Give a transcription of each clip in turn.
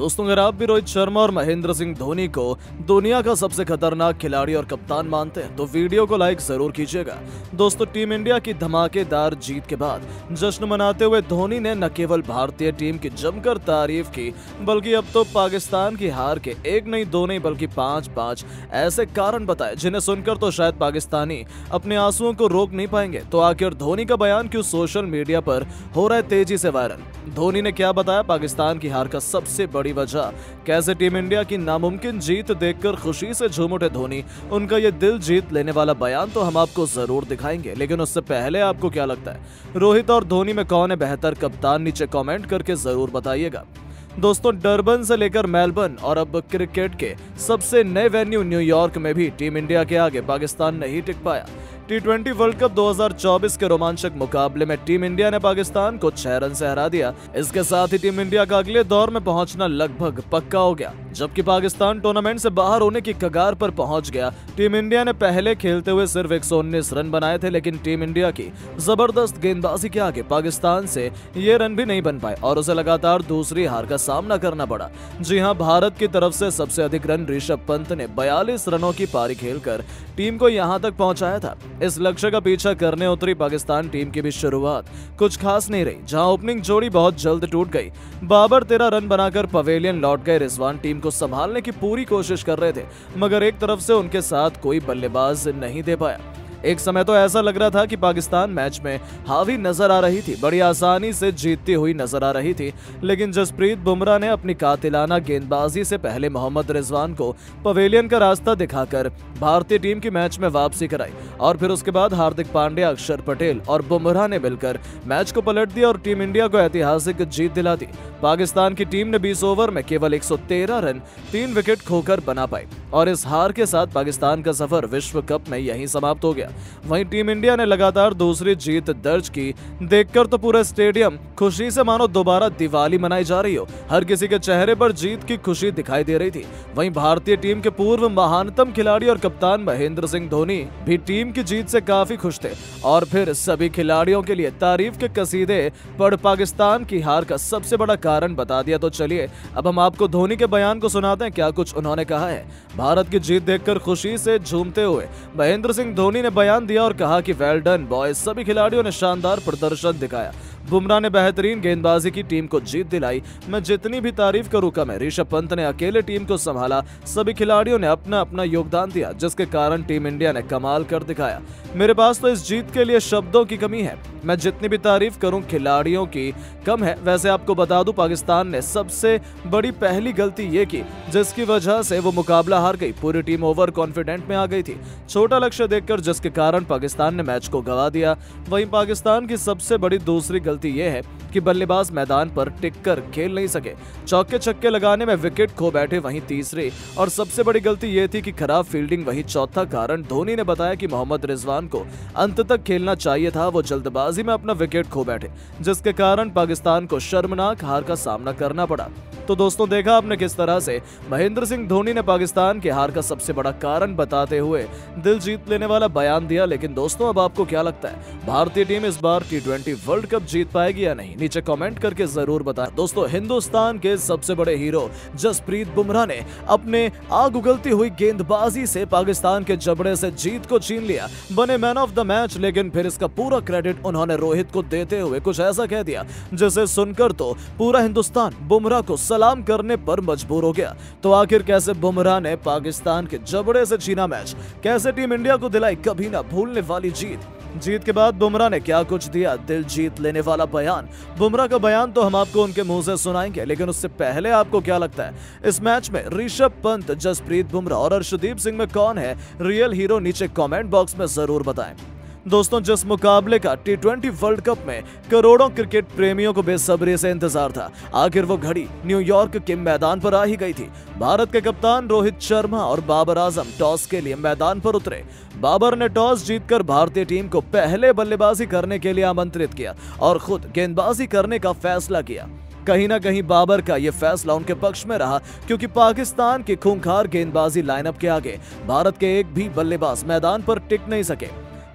दोस्तों, अगर आप भी रोहित शर्मा और महेंद्र सिंह धोनी को दुनिया का सबसे खतरनाक खिलाड़ी और कप्तान मानते हैं तो वीडियो को लाइक जरूर कीजिएगा। दोस्तों, टीम इंडिया की धमाकेदार जीत के बाद जश्न मनाते हुए धोनी ने न केवल भारतीय टीम की जमकर तारीफ की, बल्कि अब तो पाकिस्तान की हार के एक नहीं दो नहीं बल्कि पांच ऐसे कारण बताए जिन्हें सुनकर तो शायद पाकिस्तानी अपने आंसुओं को रोक नहीं पाएंगे। तो आखिर धोनी का बयान क्यों सोशल मीडिया पर हो रहा है तेजी से वायरल? धोनी ने क्या बताया पाकिस्तान की हार का सबसे बड़ी वजह? कैसे टीम इंडिया की नामुमकिन जीत देखकर खुशी से झूम उठे धोनी? उनका ये दिल जीत लेने वाला बयान तो हम आपको जरूर दिखाएंगे, लेकिन उससे पहले आपको क्या लगता है, रोहित और धोनी में कौन है बेहतर कप्तान? नीचे कमेंट करके जरूर बताइएगा। दोस्तों, डरबन से लेकर मेलबर्न और अब क्रिकेट के सबसे नए वेन्यू न्यूयॉर्क में भी टीम इंडिया के आगे पाकिस्तान नहीं टिक पाया। T20 वर्ल्ड कप 2024 के रोमांचक मुकाबले में टीम इंडिया ने पाकिस्तान को 6 रन से हरा दिया। इसके साथ ही टीम इंडिया का अगले दौर में पहुंचना लगभग पक्का हो गया, जबकि पाकिस्तान टूर्नामेंट से बाहर होने की कगार पर पहुंच गया। टीम इंडिया ने पहले खेलते हुए सिर्फ 119 रन बनाए थे, लेकिन टीम इंडिया की जबरदस्त गेंदबाजी के आगे पाकिस्तान से ये रन भी नहीं बन पाए और उसे लगातार दूसरी हार का सामना करना पड़ा। जी हां, भारत की तरफ से सबसे अधिक रन ऋषभ पंत ने 42 रनों की पारी खेलकर टीम को यहां तक पहुंचाया था। इस लक्ष्य का पीछा करने उतरी पाकिस्तान टीम की भी शुरुआत कुछ खास नहीं रही, जहां ओपनिंग जोड़ी बहुत जल्द टूट गई। बाबर 13 रन बनाकर पवेलियन लौट गए। रिजवान टीम को संभालने की पूरी कोशिश कर रहे थे, मगर एक तरफ से उनके साथ कोई बल्लेबाज नहीं दे पाया। एक समय तो ऐसा लग रहा था कि पाकिस्तान मैच में हावी नजर आ रही थी, बड़ी आसानी से जीतती हुई नजर आ रही थी, लेकिन जसप्रीत बुमराह ने अपनी कातिलाना गेंदबाजी से पहले मोहम्मद रिजवान को पवेलियन का रास्ता दिखाकर भारतीय टीम की मैच में वापसी कराई और फिर उसके बाद हार्दिक पांड्या, अक्षर पटेल और बुमराह ने मिलकर मैच को पलट दिया और टीम इंडिया को ऐतिहासिक जीत दिला दी। पाकिस्तान की टीम ने 20 ओवर में केवल 113 रन 3 विकेट खोकर बना पाई और इस हार के साथ पाकिस्तान का सफर विश्व कप में यहीं समाप्त हो गया। वहीं टीम इंडिया ने लगातार दूसरी जीत दर्ज की। देखकर तो पूरा स्टेडियम खुशी से मानो दोबारा दिवाली मनाई जा रही हो। हर किसी के चेहरे पर जीत की खुशी दिखाई दे रही थी। वहीं भारतीय टीम के पूर्व महानतम खिलाड़ी और कप्तान महेंद्र सिंह धोनी भी टीम की जीत से काफी खुश थे और फिर सभी खिलाड़ियों के लिए तारीफ के कसीदे पढ़ पाकिस्तान की हार का सबसे बड़ा कारण बता दिया। तो चलिए अब हम आपको धोनी के बयान को सुनाते हैं, क्या कुछ उन्होंने कहा है। भारत की जीत देखकर खुशी से झूमते हुए महेंद्र सिंह धोनी ने बयान दिया और कहा कि वेल डन बॉयज, सभी खिलाड़ियों ने शानदार प्रदर्शन दिखाया। बुमराह ने बेहतरीन गेंदबाजी की टीम को जीत दिलाई। मैं जितनी भी तारीफ करूं कम है। ऋषभ पंत ने अकेले टीम को संभाला। सभी खिलाड़ियों ने अपना अपना योगदान दिया, जिसके कारण टीम इंडिया ने कमाल कर दिखाया। मेरे पास तो इस जीत के लिए शब्दों की कमी है। मैं जितनी भी तारीफ करूं खिलाड़ियों की कम है। वैसे आपको बता दूं, पाकिस्तान ने सबसे बड़ी पहली गलती ये की जिसकी वजह से वो मुकाबला हार गई। पूरी टीम ओवर कॉन्फिडेंट में आ गई थी, छोटा लक्ष्य देखकर, जिसके कारण पाकिस्तान ने मैच को गंवा दिया। वहीं पाकिस्तान की सबसे बड़ी दूसरी गलती यह है कि बल्लेबाज मैदान पर टिककर खेल नहीं सके, चौके छक्के लगाने में विकेट खो बैठे। वहीं तीसरी और सबसे बड़ी गलती यह थी कि खराब फील्डिंग। वहीं चौथा कारण धोनी ने बताया कि मोहम्मद रिजवान को अंत तक खेलना चाहिए था, वो जल्दबाजी में अपना विकेट खो बैठे, जिसके कारण पाकिस्तान को शर्मनाक हार का सामना करना पड़ा। तो दोस्तों, देखा आपने किस तरह से महेंद्र सिंह धोनी ने पाकिस्तान के हार का सबसे बड़ा कारण बताते हुए दिल जीत लेने वाला बयान दिया। लेकिन दोस्तों, अब आपको क्या लगता है, भारतीय टीम इस बार T20 वर्ल्ड कप जीत पाएगी या नहीं? नीचे कमेंट करके जरूर बताएं। दोस्तों, हिंदुस्तान के सबसे बड़े हीरो जसप्रीत बुमराह ने अपने आग उगलती हुई गेंदबाजी से पाकिस्तान के जबड़े से जीत को छीन लिया, बने मैन ऑफ द मैच। लेकिन फिर इसका पूरा क्रेडिट उन्होंने रोहित को देते हुए कुछ ऐसा कह दिया जिसे सुनकर तो पूरा हिंदुस्तान बुमराह को सलाम करने पर मजबूर हो गया। तो आखिर कैसे बुमराह ने पाकिस्तान के जबड़े से छीना मैच, कैसे टीम इंडिया को दिलाई कभी ना भूलने वाली जीत के बाद बुमराह ने क्या कुछ दिया दिल जीत लेने वाला बयान। बुमराह का बयान तो हम आपको उनके मुंह से सुनाएंगे, लेकिन उससे पहले आपको क्या लगता है, इस मैच में ऋषभ पंत, जसप्रीत बुमराह और अर्शदीप सिंह में कौन है रियल हीरो? नीचे कमेंट बॉक्स में जरूर बताएं। दोस्तों, जिस मुकाबले का T20 वर्ल्ड कप में करोड़ों क्रिकेट प्रेमियों को बेसब्री से इंतजार था, आखिर वो घड़ी न्यूयॉर्क के मैदान पर आ ही गई थी। भारत के कप्तान रोहित शर्मा और बाबर आजम टॉस के लिए मैदान पर उतरे। बाबर ने टॉस जीतकर भारतीय टीम को पहले बल्लेबाजी करने के लिए आमंत्रित किया और खुद गेंदबाजी करने का फैसला किया। कहीं ना कहीं बाबर का यह फैसला उनके पक्ष में रहा, क्योंकि पाकिस्तान की खूंखार गेंदबाजी लाइनअप के आगे भारत के एक भी बल्लेबाज मैदान पर टिक नहीं सके।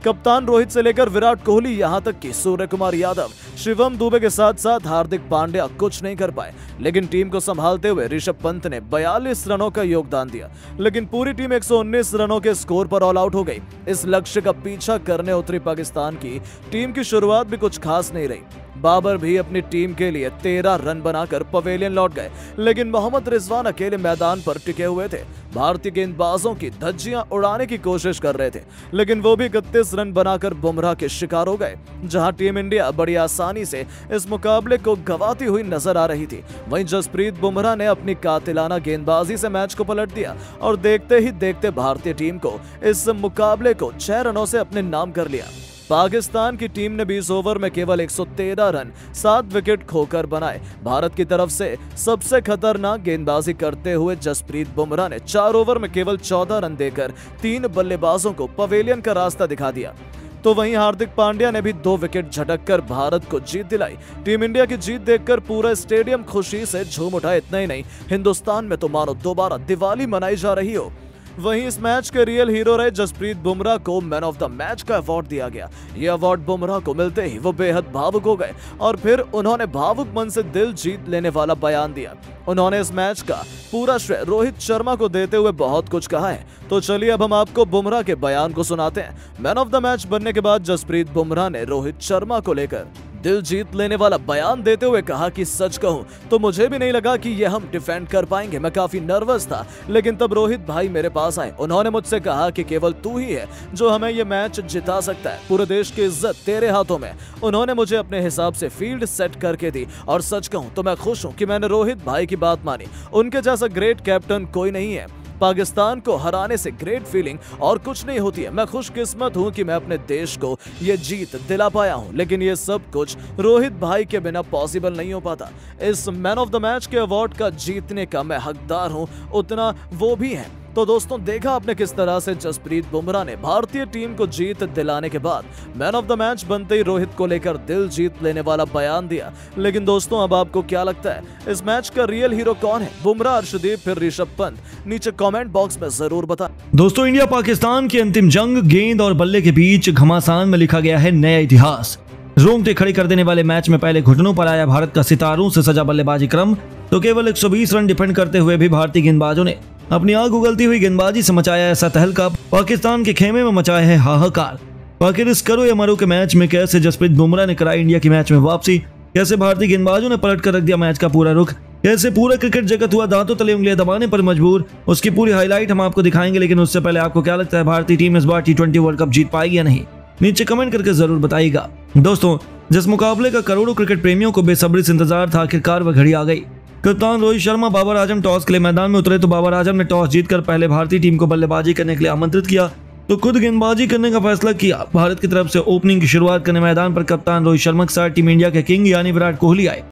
कप्तान रोहित से लेकर विराट कोहली यहां तक कि सूर्य कुमार यादव, शिवम दुबे के साथ साथ हार्दिक पांड्या कुछ नहीं कर पाए। लेकिन टीम को संभालते हुए ऋषभ पंत ने 42 रनों का योगदान दिया, लेकिन पूरी टीम 119 रनों के स्कोर पर ऑल आउट हो गई। इस लक्ष्य का पीछा करने उतरी पाकिस्तान की टीम की शुरुआत भी कुछ खास नहीं रही। बाबर भी अपनी टीम के लिए 13 रन बनाकर पवेलियन लौट गए, लेकिन मोहम्मद रिजवान अकेले मैदान पर टिके हुए थे। भारतीय गेंदबाजों की धज्जियां उड़ाने की कोशिश कर रहे थे, लेकिन वो भी 31 रन बनाकर बुमराह के शिकार हो गए। जहां टीम इंडिया बड़ी आसानी से इस मुकाबले को गंवाती हुई नजर आ रही थी, वहीं जसप्रीत बुमराह ने अपनी कातिलाना गेंदबाजी से मैच को पलट दिया और देखते ही देखते भारतीय टीम को इस मुकाबले को 6 रनों से अपने नाम कर लिया। पाकिस्तान की टीम ने 20 ओवर में केवल 113 रन 7 विकेट खोकर बनाए। भारत की तरफ से सबसे खतरनाक गेंदबाजी करते हुए जसप्रीत बुमराह ने 4 ओवर में केवल 14 रन देकर 3 बल्लेबाजों को पवेलियन का रास्ता दिखा दिया। तो वहीं हार्दिक पांड्या ने भी 2 विकेट झटककर भारत को जीत दिलाई। टीम इंडिया की जीत देखकर पूरा स्टेडियम खुशी से झूम उठा। इतना ही नहीं, हिंदुस्तान में तो मानो दोबारा दिवाली मनाई जा रही हो। वहीं इस मैच के रियल हीरो रहे जसप्रीत बुमराह को मैन ऑफ द मैच का अवार्ड दिया गया। यह अवार्ड बुमराह को मिलते ही वो बेहद भावुक हो गए और फिर उन्होंने भावुक मन से दिल जीत लेने वाला बयान दिया। उन्होंने इस मैच का पूरा श्रेय रोहित शर्मा को देते हुए बहुत कुछ कहा है। तो चलिए अब हम आपको बुमराह के बयान को सुनाते हैं। मैन ऑफ द मैच बनने के बाद जसप्रीत बुमराह ने रोहित शर्मा को लेकर दिल जीत लेने वाला बयान देते हुए कहा कि सच कहूं तो मुझे भी नहीं लगा कि ये हम डिफेंड कर पाएंगे। मैं काफी नर्वस था, लेकिन तब रोहित भाई मेरे पास आए। उन्होंने मुझसे कहा कि केवल तू ही है जो हमें ये मैच जिता सकता है, पूरे देश की इज्जत तेरे हाथों में। उन्होंने मुझे अपने हिसाब से फील्ड सेट करके दी और सच कहूं तो मैं खुश हूं कि मैंने रोहित भाई की बात मानी। उनके जैसा ग्रेट कैप्टन कोई नहीं है। पाकिस्तान को हराने से ग्रेट फीलिंग और कुछ नहीं होती है। मैं खुशकिस्मत हूं कि मैं अपने देश को ये जीत दिला पाया हूं, लेकिन ये सब कुछ रोहित भाई के बिना पॉसिबल नहीं हो पाता। इस मैन ऑफ द मैच के अवार्ड का जीतने का मैं हकदार हूं, उतना वो भी है। तो दोस्तों, देखा आपने किस तरह से जसप्रीत बुमराह ने भारतीय टीम को जीत दिलाने के बाद मैन ऑफ द मैच बनते ही रोहित को लेकर दिल जीत लेने वाला बयान दिया। लेकिन दोस्तों, अब आपको क्या लगता है, इस मैच का रियल हीरो कौन है? बुमराह, अर्शदीप, फिर ऋषभ पंत? नीचे कमेंट बॉक्स में जरूर बताएं। दोस्तों, इंडिया पाकिस्तान की अंतिम जंग गेंद और बल्ले के बीच घमासान में लिखा गया है नया इतिहास। रोंगटे खड़े कर देने वाले मैच में पहले घुटनों पर आया भारत का सितारों से सजा बल्लेबाजी क्रम। तो केवल 120 रन डिफेंड करते हुए भी भारतीय गेंदबाजों ने अपनी आग उगलती हुई गेंदबाजी से मचाया ऐसा तहलका, पाकिस्तान के खेमे में मचाया है हाहाकार। आखिर इस करो या मरो के मैच में कैसे जसप्रीत बुमराह ने कराई इंडिया की मैच में वापसी, कैसे भारतीय गेंदबाजों ने पलट कर रख दिया मैच का पूरा रुख, कैसे पूरा क्रिकेट जगत हुआ दांतों तले उंगलियां दबाने पर मजबूर, उसकी पूरी हाईलाइट हम आपको दिखाएंगे। लेकिन उससे पहले आपको क्या लगता है, भारतीय टीम इस बार T20 वर्ल्ड कप जीत पाएगी या नहीं? नीचे कमेंट करके जरूर बताइएगा। दोस्तों, जिस मुकाबले का करोड़ों क्रिकेट प्रेमियों को बेसब्री से इंतजार था, आखिरकार वह घड़ी आ गई। कप्तान रोहित शर्मा बाबर आजम टॉस के लिए मैदान में उतरे तो बाबर आजम ने टॉस जीतकर पहले भारतीय टीम को बल्लेबाजी करने के लिए आमंत्रित किया, तो खुद गेंदबाजी करने का फैसला किया। भारत की तरफ से ओपनिंग की शुरुआत करने मैदान पर कप्तान रोहित शर्मा के साथ टीम इंडिया के किंग यानी विराट कोहली आए।